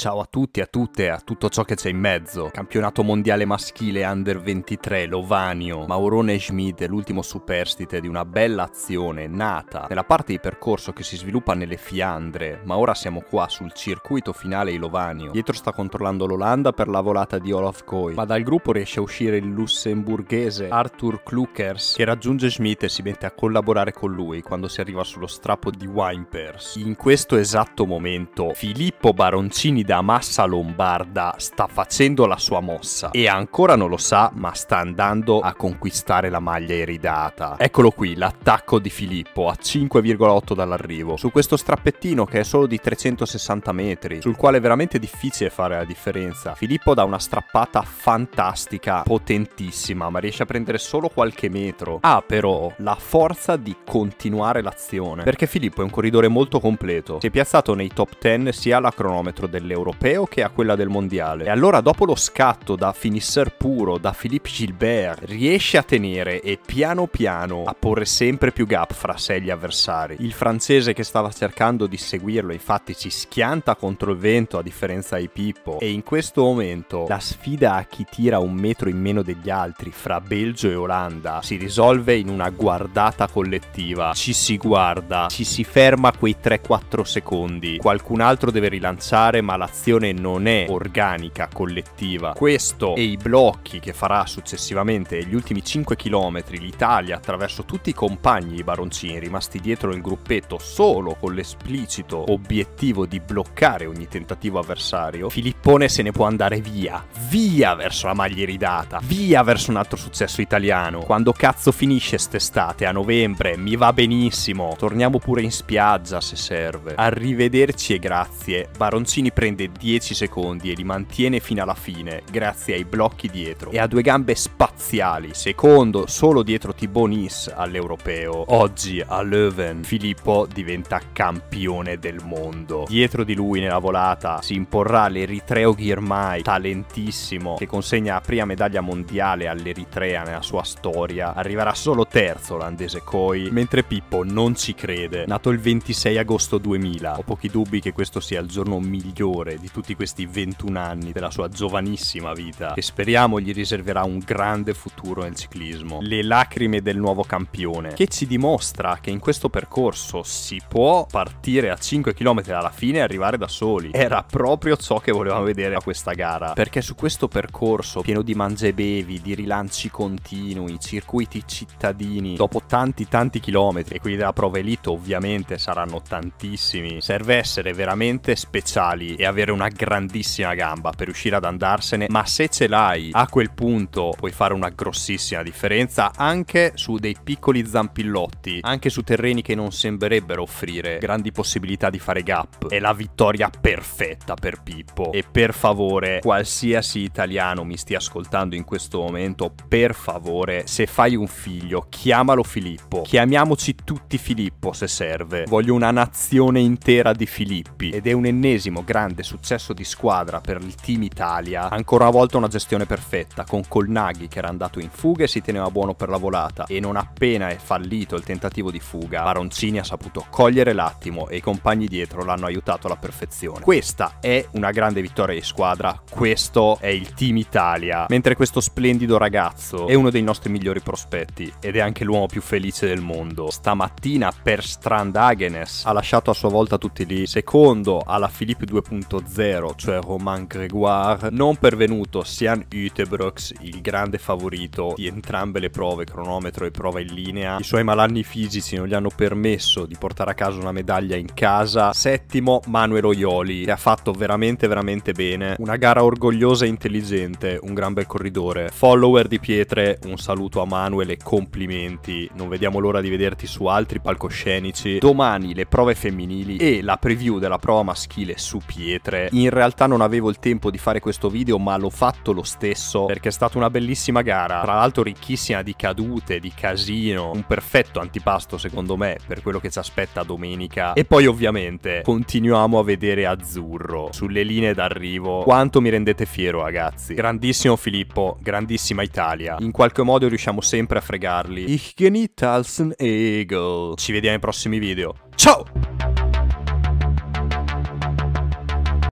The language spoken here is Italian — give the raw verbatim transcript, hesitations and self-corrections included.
Ciao a tutti e a tutte e a tutto ciò che c'è in mezzo. Campionato mondiale maschile under ventitré, Lovanio, Maurone Schmid, l'ultimo superstite di una bella azione nata nella parte di percorso che si sviluppa nelle Fiandre, ma ora siamo qua sul circuito finale di Lovanio. Dietro sta controllando l'Olanda per la volata di Olaf Koy, ma dal gruppo riesce a uscire il lussemburghese Arthur Klukers, che raggiunge Schmid e si mette a collaborare con lui quando si arriva sullo strappo di Wimpers. In questo esatto momento Filippo Baroncini da Massa Lombarda sta facendo la sua mossa e ancora non lo sa, ma sta andando a conquistare la maglia iridata. Eccolo qui l'attacco di Filippo a cinque virgola otto dall'arrivo su questo strappettino che è solo di trecentosessanta metri, sul quale è veramente difficile fare la differenza. Filippo dà una strappata fantastica, potentissima, ma riesce a prendere solo qualche metro. Ha però la forza di continuare l'azione, perché Filippo è un corridore molto completo, si è piazzato nei top dieci sia alla cronometro dell'Europeo che a quella del mondiale, e allora dopo lo scatto da finisseur puro da Philippe Gilbert riesce a tenere e piano piano a porre sempre più gap fra sé e gli avversari. Il francese che stava cercando di seguirlo infatti si schianta contro il vento, a differenza di Pippo, e in questo momento la sfida a chi tira un metro in meno degli altri fra Belgio e Olanda si risolve in una guardata collettiva. Ci si guarda, ci si ferma quei tre quattro secondi, qualcun altro deve rilanciare, ma l'azione non è organica, collettiva. Questo e i blocchi che farà successivamente gli ultimi cinque chilometri l'Italia attraverso tutti i compagni di Baroncini rimasti dietro nel gruppetto solo con l'esplicito obiettivo di bloccare ogni tentativo avversario. Filippone se ne può andare via, via verso la maglia iridata, via verso un altro successo italiano. Quando cazzo finisce st'estate? A novembre, mi va benissimo, torniamo pure in spiaggia se serve. Arrivederci e grazie. Baroncini prende dieci secondi e li mantiene fino alla fine grazie ai blocchi dietro e a due gambe spaziali, secondo solo dietro Thibaut Nice all'Europeo. Oggi a Leuven Filippo diventa campione del mondo. Dietro di lui nella volata si imporrà l'eritreo Girmay, talentissimo, che consegna la prima medaglia mondiale all'Eritrea nella sua storia. Arriverà solo terzo l'olandese Koy, mentre Pippo non ci crede. Nato il ventisei agosto duemila, ho pochi dubbi che questo sia il giorno migliore di tutti questi ventuno anni della sua giovanissima vita, e speriamo gli riserverà un grande futuro nel ciclismo. Le lacrime del nuovo campione, che ci dimostra che in questo percorso si può partire a cinque chilometri alla fine e arrivare da soli. Era proprio ciò che volevamo vedere a questa gara, perché su questo percorso pieno di mangia e bevi, di rilanci continui, circuiti cittadini, dopo tanti tanti chilometri, e quelli della prova elite ovviamente saranno tantissimi, serve essere veramente speciali e avere una grandissima gamba per riuscire ad andarsene, ma se ce l'hai a quel punto puoi fare una grossissima differenza anche su dei piccoli zampillotti, anche su terreni che non sembrerebbero offrire grandi possibilità di fare gap. È la vittoria perfetta per Pippo, e per favore qualsiasi italiano mi stia ascoltando in questo momento, per favore, se fai un figlio chiamalo Filippo, chiamiamoci tutti Filippo se serve. Voglio una nazione intera di Filippi, ed è un ennesimo grande successo di squadra per il team Italia. Ancora una volta una gestione perfetta, con Colnaghi che era andato in fuga e si teneva buono per la volata, e non appena è fallito il tentativo di fuga Baroncini ha saputo cogliere l'attimo e i compagni dietro l'hanno aiutato alla perfezione. Questa è una grande vittoria di squadra, questo è il team Italia, mentre questo splendido ragazzo è uno dei nostri migliori prospetti ed è anche l'uomo più felice del mondo. Stamattina per Strandhagenes ha lasciato a sua volta tutti lì, secondo alla Philippe due punto zero, cioè Romain Grégoire, non pervenuto Sian Utebrooks, il grande favorito di entrambe le prove, cronometro e prova in linea. I suoi malanni fisici non gli hanno permesso di portare a casa una medaglia in casa. Settimo Manuel Oioli, che ha fatto veramente veramente bene, una gara orgogliosa e intelligente, un gran bel corridore. Follower di pietre, un saluto a Manuel e complimenti, non vediamo l'ora di vederti su altri palcoscenici. Domani le prove femminili e la preview della prova maschile su pietre. In realtà non avevo il tempo di fare questo video, ma l'ho fatto lo stesso perché è stata una bellissima gara, tra l'altro ricchissima di cadute, di casino, un perfetto antipasto secondo me per quello che ci aspetta domenica. E poi ovviamente continuiamo a vedere azzurro sulle linee d'arrivo. Quanto mi rendete fiero, ragazzi. Grandissimo Filippo, grandissima Italia, in qualche modo riusciamo sempre a fregarli. Ich geniet als ein Egel. Ci vediamo ai prossimi video, ciao!